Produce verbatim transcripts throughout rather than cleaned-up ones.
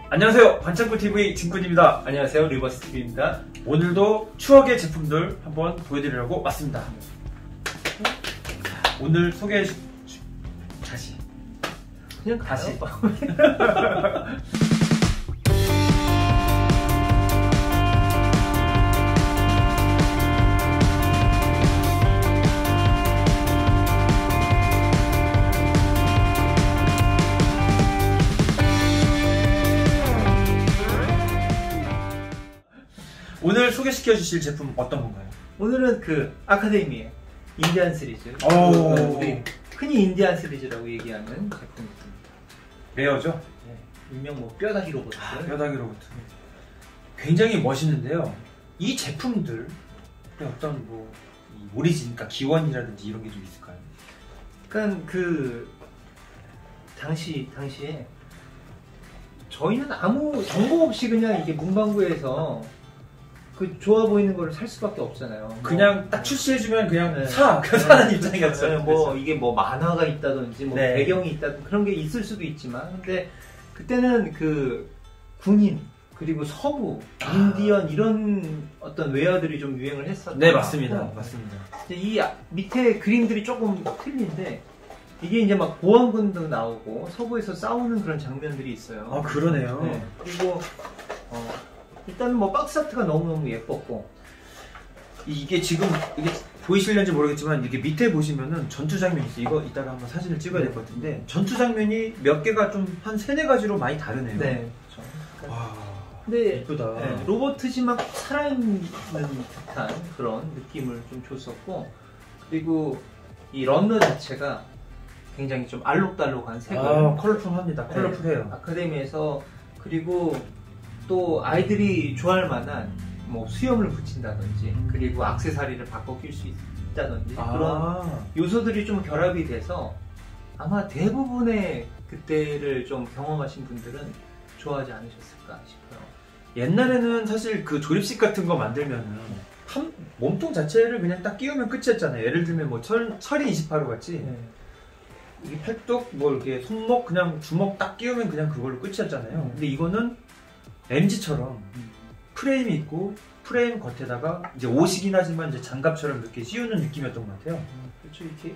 안녕하세요, 반창고티비 진군입니다. 안녕하세요, 리버스티비입니다. 오늘도 추억의 제품들 한번 보여드리려고 왔습니다. 오늘 소개해 주... 다시 그냥 다시 오늘 소개시켜 주실 제품 어떤 건가요? 오늘은 그 아카데미의 인디안 시리즈, 우리 흔히 인디안 시리즈라고 얘기하는 제품입니다. 레어죠? 네, 일명 뭐 뼈다귀 로봇. 아, 뼈다귀 로봇. 굉장히 멋있는데요. 이 제품들 어떤 뭐 오리진, 그러니까 기원이라든지 이런 게 좀 있을까요? 그러니까 그 당시 당시에 저희는 아무 정보 없이 그냥 이게 문방구에서 그 좋아 보이는 걸 살 수밖에 없잖아요. 그냥 뭐, 딱 출시해주면 그냥 네. 사! 그 사는 입장이었어요. 네, 뭐 이게 뭐 만화가 있다든지 뭐 네. 배경이 있다든지 그런 게 있을 수도 있지만, 근데 그때는 그 군인 그리고 서부, 아. 인디언 이런 어떤 웨어들이 좀 유행을 했었던 네, 맞습니다. 것 같고, 맞습니다. 이 밑에 그림들이 조금 틀린데 이게 이제 막 보안군도 나오고 서부에서 싸우는 그런 장면들이 있어요. 아, 그러네요. 네. 그리고 어, 일단 뭐 박스 아트가 너무너무 예뻤고, 이게 지금 이게 보이실는지 모르겠지만 이게 밑에 보시면은 전투 장면이 있어요. 이거 이따가 한번 사진을 찍어야 될 것 같은데 전투 장면이 몇 개가 좀 한 세네 가지로 많이 다르네요. 네, 그렇죠. 와, 근데 예쁘다. 네, 로봇이 막 살아있는 듯한 그런 느낌을 좀 줬었고, 그리고 이 런너 자체가 굉장히 좀 알록달록한 색을, 아, 컬러풀합니다. 컬러풀해요. 네, 아카데미에서. 그리고 또 아이들이 좋아할 만한 뭐 수염을 붙인다든지, 그리고 액세서리를 바꿔 낄 수 있다든지, 아. 그런 요소들이 좀 결합이 돼서 아마 대부분의 그때를 좀 경험하신 분들은 좋아하지 않으셨을까 싶어요. 옛날에는 사실 그 조립식 같은 거 만들면은 한 몸통 자체를 그냥 딱 끼우면 끝이었잖아요. 예를 들면 뭐 철, 철인 이십팔 호 같이 네. 이게 팔뚝 뭐 이렇게 손목 그냥 주먹 딱 끼우면 그냥 그걸로 끝이었잖아요. 음. 근데 이거는 엠지처럼 프레임이 있고 프레임 겉에다가 이제 옷이긴 하지만 이제 장갑처럼 이렇게 씌우는 느낌이었던 것 같아요. 음, 그렇죠. 이렇게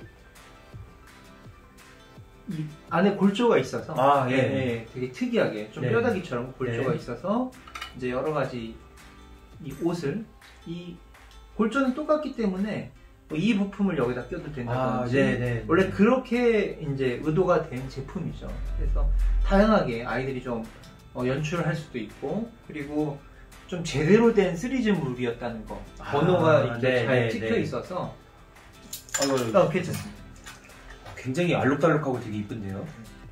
이 안에 골조가 있어서, 아, 예. 예, 예, 되게 특이하게 좀 네. 뼈다귀처럼 골조가 네. 있어서 이제 여러 가지 이 옷을, 이 골조는 똑같기 때문에 뭐 이 부품을 여기다 껴도 된다든지, 아, 네, 네. 원래 그렇게 이제 의도가 된 제품이죠. 그래서 다양하게 아이들이 좀 어, 연출을 할 수도 있고, 그리고 좀 제대로 된 시리즈물이었다는 거, 아, 번호가 이렇게 네, 잘 네, 찍혀 네. 있어서 아이고, 어, 괜찮습니다. 굉장히 알록달록하고 되게 이쁜데요.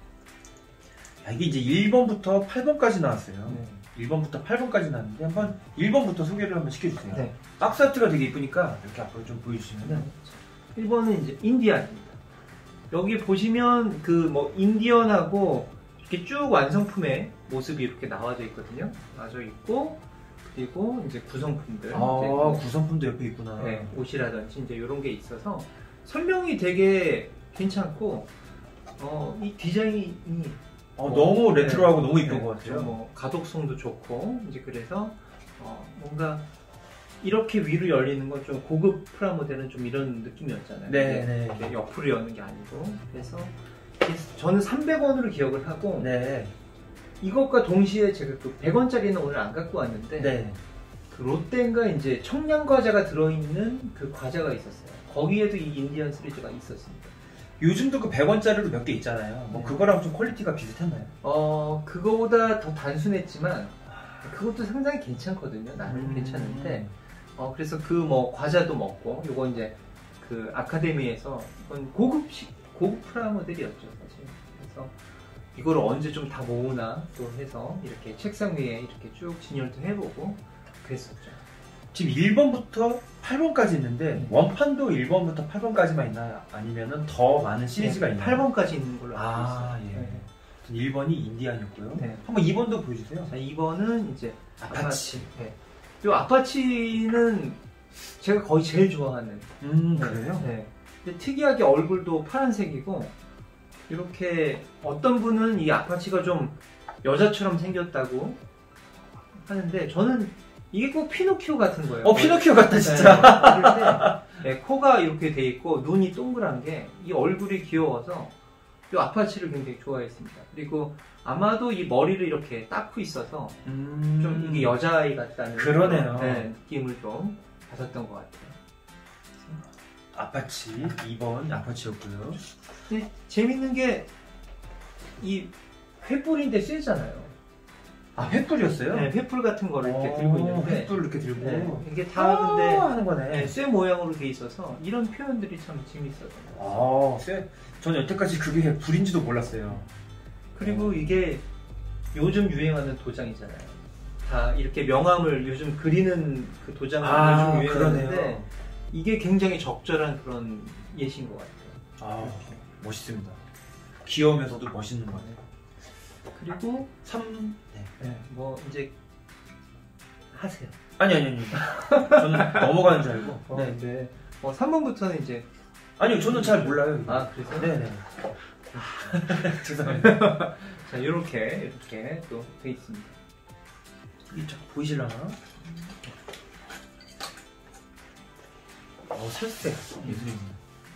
야, 이게 이제 일 번부터 팔 번까지 나왔어요. 네. 일 번부터 팔 번까지 나왔는데 한번 일 번부터 소개를 한번 시켜주세요. 네. 박스 아트가 되게 이쁘니까 이렇게 앞으로 좀 보여주시면은. 일 번은 이제 인디안입니다. 여기 보시면 그 뭐 인디언하고 이렇게 쭉 완성품의 모습이 이렇게 나와져 있거든요. 나와져 있고, 그리고 이제 구성품들, 아, 이제 뭐, 구성품도 옆에 있구나. 네, 옷이라든지 이제 이런 게 있어서 설명이 되게 괜찮고, 어, 이 디자인이 어, 뭐, 너무 레트로하고 네, 너무 이쁜 네, 것 같아요. 뭐 가독성도 좋고, 이제 그래서 어, 뭔가 이렇게 위로 열리는 건 좀 고급 프라모델은 좀 이런 느낌이었잖아요. 네, 네. 이렇게 옆으로 여는 게 아니고. 그래서 저는 삼백 원으로 기억을 하고, 네. 이것과 동시에 제가 그 백 원짜리는 오늘 안 갖고 왔는데, 네. 그 롯데인가 이제 청양 과자가 들어있는 그 과자가 있었어요. 거기에도 이 인디언 시리즈가 있었습니다. 요즘도 그 백 원짜리로 몇 개 있잖아요. 뭐 네. 그거랑 좀 퀄리티가 비슷했나요? 어, 그거보다 더 단순했지만, 그것도 상당히 괜찮거든요. 나름 음. 괜찮은데, 어, 그래서 그 뭐 과자도 먹고, 요거 이제 그 아카데미에서 이건 고급식, 고급 프라모델이었죠, 사실. 그래서 이거를 언제 좀 다 모으나 또 해서 이렇게 책상 위에 이렇게 쭉 진열도 해보고 그랬었죠. 지금 일 번부터 팔 번까지 있는데 네. 원판도 일 번부터 팔 번까지만 있나요? 아니면은 더 많은 시리즈가 네, 있나요? 팔 번까지 있는 걸로 알고 아, 있어요. 예. 네. 일 번이 인디안이었고요. 네. 한번 이 번도 보여주세요. 자, 이 번은 이제 아파치. 네. 이 아파치는 제가 거의 제일 좋아하는. 음, 네. 그래요? 네. 근데 특이하게 얼굴도 파란색이고, 이렇게 어떤 분은 이 아파치가 좀 여자처럼 생겼다고 하는데 저는 이게 꼭 피노키오 같은 거예요. 어, 피노키오 같다 진짜. 네, 네, 코가 이렇게 돼 있고 눈이 동그란 게 이 얼굴이 귀여워서 이 아파치를 굉장히 좋아했습니다. 그리고 아마도 이 머리를 이렇게 닦고 있어서 음... 좀 이게 여자아이 같다는 그러네요. 네, 느낌을 좀 받았던 것 같아요. 아파치 이 번 아파치였고요. 근데 재밌는 게 이 횃불인데 세잖아요. 아, 횃불이었어요? 네, 횃불 같은 거를 이렇게 들고 있는데 횃불 이렇게 들고 네, 이게 다 아, 근데 하는 거네. 네, 쇠 모양으로 돼 있어서 이런 표현들이 참 재밌어요. 아, 쇠. 저는 여태까지 그게 불인지도 몰랐어요. 그리고 이게 요즘 유행하는 도장이잖아요. 다 이렇게 명암을 요즘 그리는 그 도장을 아, 요즘 유행하는데 그러네요. 이게 굉장히 적절한 그런 예시인 것 같아요. 아, 멋있습니다. 귀여우면서도 멋있는 거네요. 그리고 삼, 네. 네, 뭐 이제 하세요. 아니, 아니, 아니. 저는 넘어가는 줄 알고. 어, 네. 네. 어, 삼 번부터는 이제 아니요, 저는 잘 몰라요. 이거. 아, 그래서 네네. 죄송합니다. 자, 이렇게 이렇게 또 돼 있습니다. 이쪽 보이실라나? 어, 살색. 예술입니다.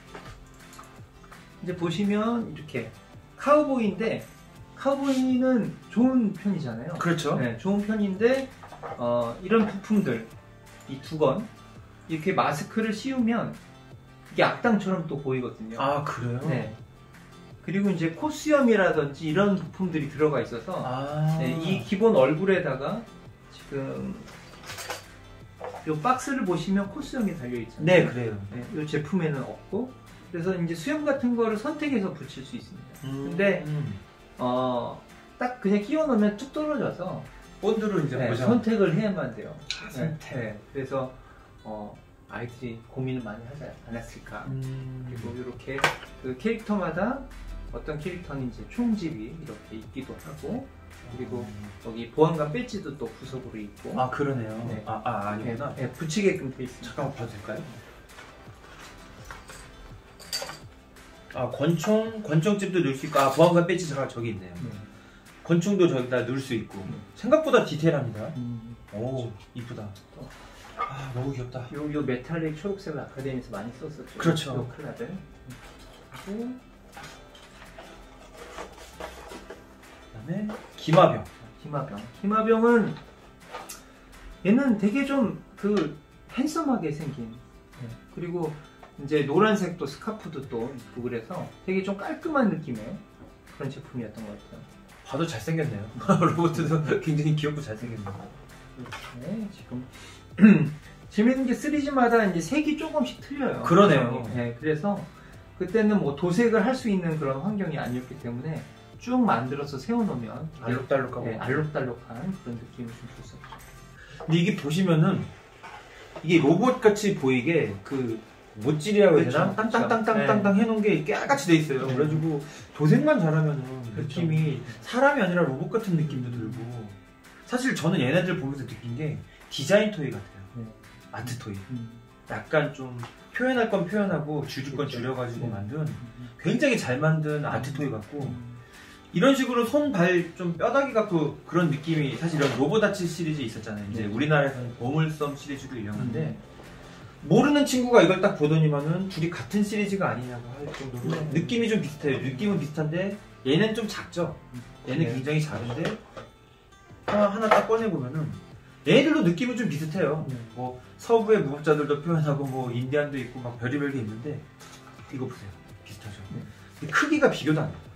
이제 보시면 이렇게 카우보이인데 카우보이는 좋은 편이잖아요. 그렇죠. 네, 좋은 편인데 어, 이런 부품들 이 두건 이렇게 마스크를 씌우면 이게 악당처럼 또 보이거든요. 아, 그래요? 네. 그리고 이제 코수염이라든지 이런 부품들이 들어가 있어서 아. 네, 이 기본 얼굴에다가 지금 이 박스를 보시면 코수염이 달려 있잖아요. 네, 그래요. 네, 이 제품에는 없고 그래서 이제 수염 같은 거를 선택해서 붙일 수 있습니다. 음. 근데 음. 어, 딱 그냥 끼워 넣으면 뚝 떨어져서 본드로 이제 네, 보자. 선택을 해야만 돼요. 아, 네, 선택. 네, 그래서 어, 아이들이 고민을 많이 하지 않았을까. 음. 그리고 이렇게 그 캐릭터마다 어떤 캐릭터는 이제 총집이 이렇게 있기도 하고 그리고 음. 여기 보안관 배지도 또 구석으로 있고 아, 그러네요. 네. 아, 아, 아니구나. 네, 네, 붙이게끔 돼 있습니다. 잠깐만 봐도 될까요? 아, 권총, 권총집도 넣을 수 있고, 아, 보안관 배지 제가 저기 있네요. 네. 권총도 저기다 넣을 수 있고. 음. 생각보다 디테일합니다. 음. 오, 이쁘다. 아, 너무 귀엽다. 요, 요 메탈릭 초록색을 아카데미에서 많이 썼었죠. 그렇죠. 요 컬러들. 그리고 그다음에 기마병. 희마병. 희마병은 얘는 되게 좀 그 핸섬하게 생긴. 네. 그리고 이제 노란색도 스카프도 또 있고 그래서 되게 좀 깔끔한 느낌의 그런 제품이었던 것 같아요. 봐도 잘생겼네요. 로봇도 굉장히 귀엽고 잘생겼네요. 네, 지금 재밌는 게 시리즈마다 이제 색이 조금씩 틀려요. 그러네요. 네, 그래서 그때는 뭐 도색을 할 수 있는 그런 환경이 아니었기 때문에 쭉 만들어서 세워놓으면 알록달록하고. 네, 알록달록한 그런 느낌을 좀 줄 수 있죠. 근데 이게 보시면은 이게 로봇 같이 보이게 그 못질이라고 해야 되나? 그렇죠, 땅땅땅땅땅땅 해놓은 게 깨알같이 돼 있어요. 네. 그래가지고 도색만 잘하면은 그렇죠. 느낌이 사람이 아니라 로봇 같은 느낌도 들고. 사실 저는 얘네들 보면서 느낀 게 디자인 토이 같아요. 네. 아트 토이. 음. 약간 좀 표현할 건 표현하고 줄일 건 그렇죠. 줄여가지고 네. 만든 굉장히 잘 만든 아트 토이 같고. 음. 이런 식으로 손, 발 좀 뼈다귀 같고 그런 느낌이 사실 이런 로보다치 시리즈 있었잖아요. 이제 네. 우리나라에서는 보물섬 시리즈로 유명한데 음. 모르는 친구가 이걸 딱 보더니만은 둘이 같은 시리즈가 아니냐고 할 정도로 네. 느낌이 좀 비슷해요. 느낌은 비슷한데 얘는 좀 작죠. 얘는 네. 굉장히 작은데 하나, 하나 딱 꺼내보면은 얘네들도 느낌은 좀 비슷해요. 네. 뭐 서부의 무법자들도 표현하고 뭐 인디안도 있고 막 별의별 게 있는데 이거 보세요. 비슷하죠. 네. 근데 크기가 비교도 안 돼요.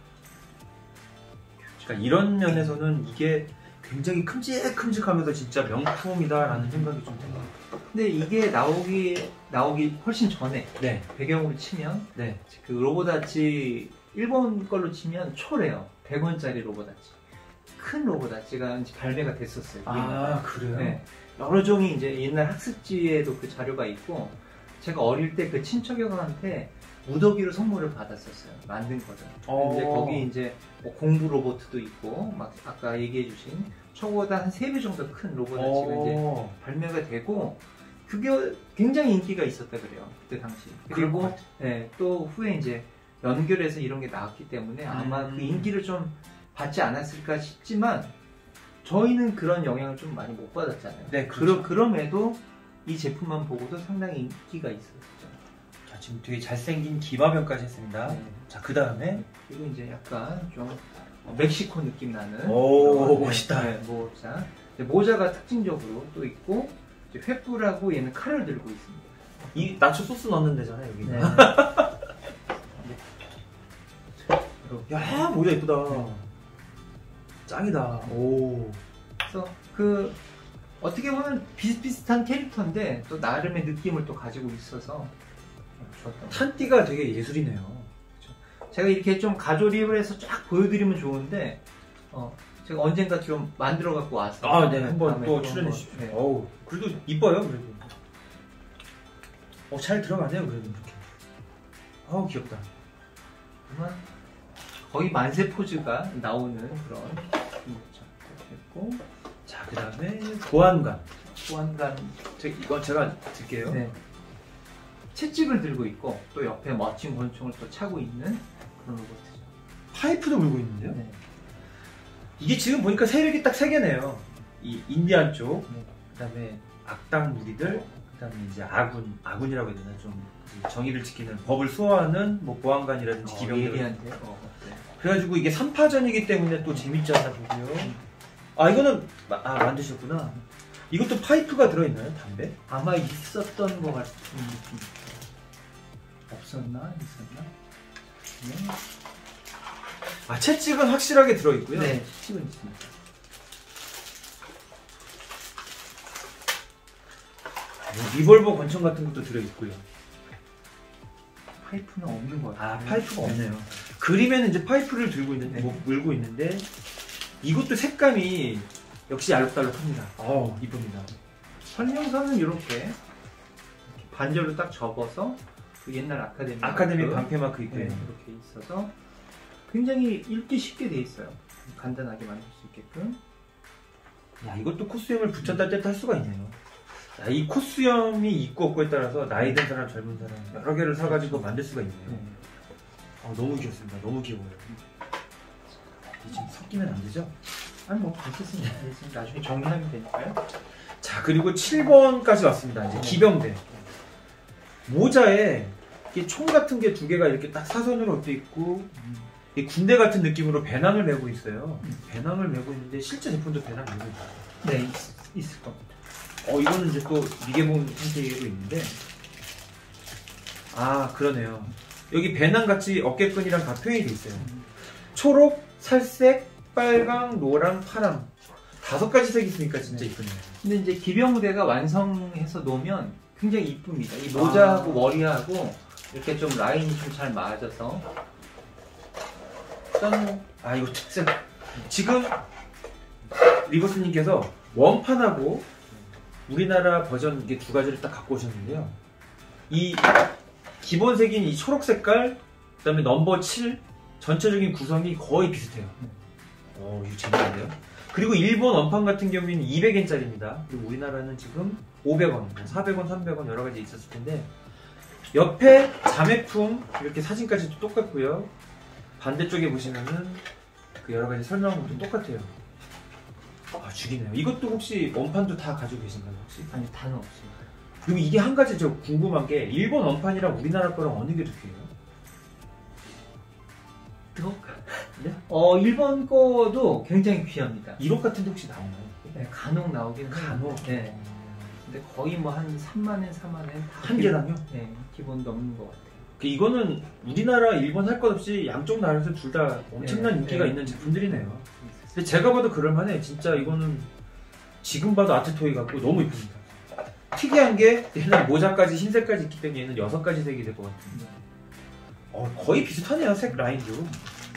그러니까 이런 면에서는 이게 굉장히 큼직큼직하면서 진짜 명품이다라는 생각이 좀 듭니다. 근데 이게 나오기 나오기 훨씬 전에 네, 배경으로 치면 네. 그 로보다치 일본 걸로 치면 초래요. 백 원짜리 로보다치. 큰 로보다치가 이제 발매가 됐었어요. 아, 그래요? 네. 여러 종이 이제 옛날 학습지에도 그 자료가 있고 제가 어릴 때 그 친척 형한테 무더기로 선물을 받았었어요. 만든 거를. 어. 근데 거기 이제 뭐 공부 로봇도 있고 막 아까 얘기해주신 저보다 한 세 배 정도 큰 로보다치가 이제 어. 발매가 되고 그게 굉장히 인기가 있었다 그래요. 그때 당시. 그럴 것 그리고 같아. 네, 또 후에 이제 연결해서 이런 게 나왔기 때문에 아마 음. 그 인기를 좀 받지 않았을까 싶지만 저희는 그런 영향을 좀 많이 못 받았잖아요. 네, 그렇죠. 그러, 그럼에도 이 제품만 보고도 상당히 인기가 있었죠. 자, 지금 되게 잘생긴 기마병까지 했습니다. 네. 자, 그 다음에 그리고 이제 약간 좀 멕시코 느낌 나는 오, 이런, 멋있다. 네, 모자. 이제 모자가 특징적으로 또 있고 이제 횃불하고 얘는 칼을 들고 있습니다. 이 나초 소스 넣는 데잖아요, 여기. 네. 야, 모자 이쁘다. 네. 짱이다. 오. 그래서 그 어떻게 보면 비슷비슷한 캐릭터인데 또 나름의 느낌을 또 가지고 있어서 좋았던 탄띠가 되게 예술이네요. 제가 이렇게 좀 가조립을 해서 쫙 보여드리면 좋은데 어, 제가 언젠가 좀 만들어 갖고 와서 아, 네, 한번 다음에 또 또 출연해 한번, 주십시오. 네. 어우, 그래도 이뻐요, 그래도. 어, 잘 들어가네요, 그래도 이렇게. 어우, 귀엽다. 정말 거의 만세 포즈가 나오는 그런 됐고, 자, 그 다음에 보안관. 보안관 제, 이건 제가 들게요. 네. 채찍을 들고 있고 또 옆에 멋진 권총을 또 차고 있는 그런 로봇이죠. 파이프도 물고 있는데요. 네. 이게 지금 보니까 세력이 딱 세 개네요. 이 인디안 쪽, 네. 그 다음에 악당 무리들, 그 다음에 이제 아군, 아군이라고 해야 되나, 좀 정의를 지키는 법을 수호하는 뭐 보안관이라든지 어, 기병들. 예리한데. 어, 네. 그래가지고 이게 삼 파전이기 때문에 또 재밌지 않나 보고요. 아, 이거는, 마- 아, 만드셨구나. 이것도 파이프가 들어있나요? 담배? 아마 있었던 것 같은 느낌. 없었나? 있었나? 네. 아, 채찍은 확실하게 들어있고요. 네, 채찍은 있습니다. 뭐 리볼버 권총 같은 것도 들어있고요. 파이프는 없는 것 같아요. 아, 파이프가 없네요. 그림에는 이제 파이프를 들고 있는데, 네. 뭐, 물고 있는데, 이것도 색감이 역시 알록달록합니다. 어우, 이쁩니다. 설명서는 이렇게 반절로 딱 접어서 그 옛날 아카데미 아카데미 마크, 방패 마크 있고요. 네, 이렇게 있어서 굉장히 읽기 쉽게 돼 있어요. 간단하게 만들 수 있게끔. 야, 이것도 코수염을 붙였다 뗐다 할 수가 있네요. 야, 이 코수염이 있고 없고에 따라서 나이 든 사람, 젊은 사람 여러 개를 사가지고 만들 수가 있네요. 네. 아, 너무 귀엽습니다. 너무 귀여워요. 이 지금 섞이면 안 되죠? 아니 뭐 됐습니다. 됐습니다. 나중에 정리하면 되니까요. 자, 그리고 칠 번까지 왔습니다. 이제 기병대. 모자에 이렇게 총 같은 게 두 개가 이렇게 딱 사선으로 엎여 있고, 이 군대 같은 느낌으로 배낭을 메고 있어요. 배낭을 메고 있는데 실제 제품도 배낭 메고 있어요. 네, 있, 있을 겁니다. 어, 이거는 이제 또 미개봉 상태로 있는데, 아, 그러네요. 여기 배낭 같이 어깨끈이랑 다 표현이 돼 있어요. 초록, 살색, 빨강, 노랑, 파랑. 다섯 가지 색이 있으니까 진짜 네. 이쁘네요. 근데 이제 기병대가 완성해서 놓으면 굉장히 이쁩니다. 이 모자하고 아. 머리하고 이렇게 좀 라인이 좀 잘 맞아서. 짠. 아, 이거 특색. 지금 리버스님께서 원판하고 우리나라 버전 이게 두 가지를 딱 갖고 오셨는데요. 이 기본 색인 이 초록 색깔, 그 다음에 넘버 칠, 전체적인 구성이 거의 비슷해요. 오, 이거 재밌는데요? 그리고 일본 원판 같은 경우에는 이백 엔짜리입니다. 그리고 우리나라는 지금 오백 원, 사백 원, 삼백 원 여러 가지 있었을 텐데, 옆에 자매품 이렇게 사진까지도 똑같고요. 반대쪽에 보시면은 그 여러 가지 설명한 것도 똑같아요. 아, 죽이네요. 이것도 혹시 원판도 다 가지고 계신가요, 혹시? 아니, 단어 없습니다. 그리고 이게 한 가지 저 궁금한 게, 일본 원판이랑 우리나라 거랑 어느 게 더 귀해요? 네? 어, 일본 거도 굉장히 귀합니다. 일억 같은데 혹시 나오나요? 네, 간혹 나오긴 해요. 간혹? 네. 근데 거의 뭐 한 삼만 엔, 사만 엔 다 한 개랑요? 네, 기본 넘는 것 같아요. 그 이거는 우리나라, 일본 할 것 없이 양쪽 나라에서 둘 다 엄청난 네, 인기가 네. 있는 제품들이네요. 근데 제가 봐도 그럴만해. 진짜 이거는 지금 봐도 아트토이 같고 너무 이쁩니다. 특이한 게 얘는 모자까지 흰색까지 있기 때문에 얘는 여섯 가지 색이 될 것 같은데, 어, 거의 비슷하네요. 색 라인도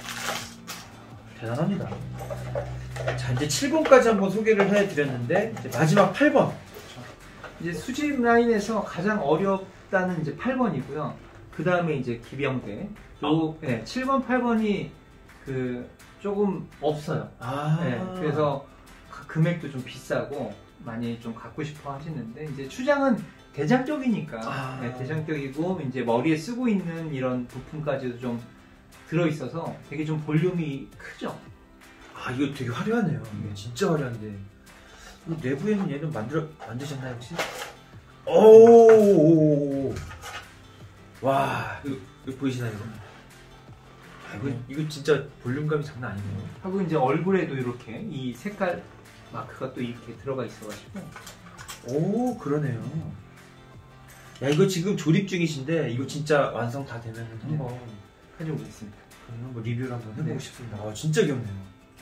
대단합니다. 자, 이제 칠 번까지 한번 소개를 해드렸는데, 이제 마지막 팔 번. 이제 수집 라인에서 가장 어렵다는 이제 팔 번이고요. 그 다음에 이제 기병대. 요, 네, 칠 번, 팔 번이 그 조금 없어요. 아, 네, 그래서 가- 금액도 좀 비싸고 많이 좀 갖고 싶어 하시는데, 이제 추장은 대장격이니까 아. 네, 대장격이고 이제 머리에 쓰고 있는 이런 부품까지도 좀 들어있어서 되게 좀 볼륨이 크죠. 아 이거 되게 화려하네요. 이게 진짜 화려한데 이 내부에는 얘는 만들어 만드셨나요 혹시? 오, 와 이거, 이거 보이시나요 이거? 아, 이거 이거 진짜 볼륨감이 장난 아니네요. 하고 이제 얼굴에도 이렇게 이 색깔 마크가 또 이렇게 들어가 있어가지고. 오 그러네요. 야 이거 지금 조립 중이신데 이거 진짜 완성 다 되면 네. 한번 가져오겠습니다. 한번 리뷰를 한번 해보고 네. 싶습니다. 아 진짜 귀엽네요.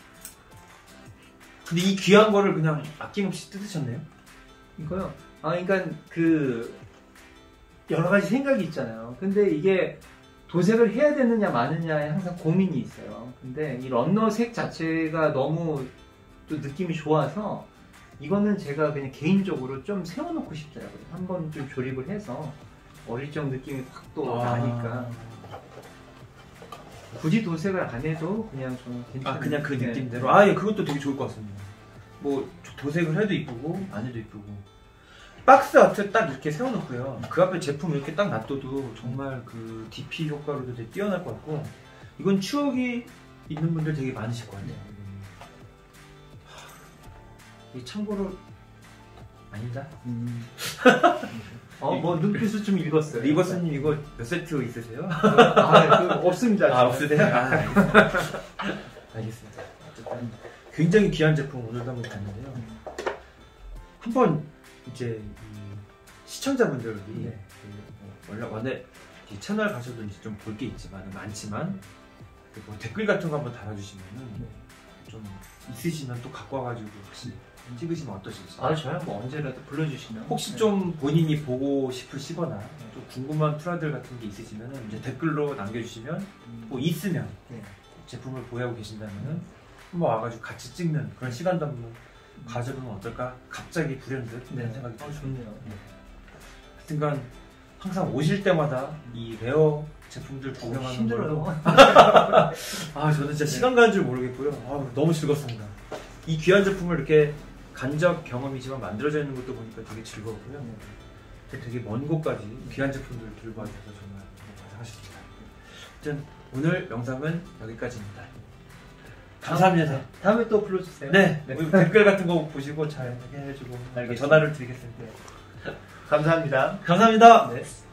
근데 이 귀한 거를 그냥 아낌없이 뜯으셨네요? 이거요? 아, 그러니까 그 여러 가지 생각이 있잖아요. 근데 이게 도색을 해야 되느냐 마느냐에 항상 고민이 있어요. 근데 이 런너 색 자체가 너무 또 느낌이 좋아서 이거는 제가 그냥 개인적으로 좀 세워놓고 싶더라고요. 한번 좀 조립을 해서 어릴 적 느낌이 확 또 아... 나니까 굳이 도색을 안 해도 그냥 좀 괜찮은. 아 그냥 그 네. 느낌대로. 아 예 그것도 되게 좋을 것 같습니다. 뭐 도색을 해도 이쁘고 안 해도 이쁘고. 박스 아트 딱 이렇게 세워놓고요. 그 앞에 제품 이렇게 딱 놔둬도 정말 그 디피 효과로도 되게 뛰어날 것 같고 이건 추억이 있는 분들 되게 많으실 것 같아요. 이 참고로 아니다. 음. 어, 뭐 눈빛을 좀 읽었어요. 리버스님 이거 몇 세트 있으세요? 아, 그 없습니다. 아 없으세요? 아, 알겠습니다. 알겠습니다. 어쨌든 굉장히 귀한 제품 오늘도 한번 봤는데요. 한번 이제 이 시청자분들이 네. 그 원래 원래 이 채널 가셔도 이제 좀 볼 게 있지만 많지만 뭐 댓글 같은 거 한번 달아주시면은 네. 좀 있으시면 또 갖고 와가지고 혹시 찍으시면 어떠실지. 아, 저야 뭐 언제라도 불러주시면. 혹시 네. 좀 본인이 보고 싶으시거나 또 궁금한 프라들 같은 게 있으시면은 이제 댓글로 남겨주시면 뭐 있으면 네. 제품을 보유하고 계신다면은 한번 와가지고 같이 찍는 그런 시간도 한번 가져보면 어떨까? 갑자기 불현듯 네. 그런 생각이 어, 들어요. 좋네요. 하여튼간 항상 오실 때마다 이 레어 제품들 구경하는 힘들어요. 걸로 아 저는 진짜 시간 가는 줄 모르겠고요. 아, 너무 즐겁습니다. 이 귀한 제품을 이렇게 간접 경험이지만 만들어져 있는 것도 보니까 되게 즐거웠고요. 되게 먼 곳까지 귀한 제품들을 들고 와주셔서 정말 고생하셨습니다. 아무튼 오늘 영상은 여기까지입니다. 감사합니다. 다음에 또 불러주세요. 네, 네. 우리 댓글 같은 거 보시고 잘 해주고 알겠습니다. 전화를 드리겠습니다. 감사합니다. 감사합니다. 네.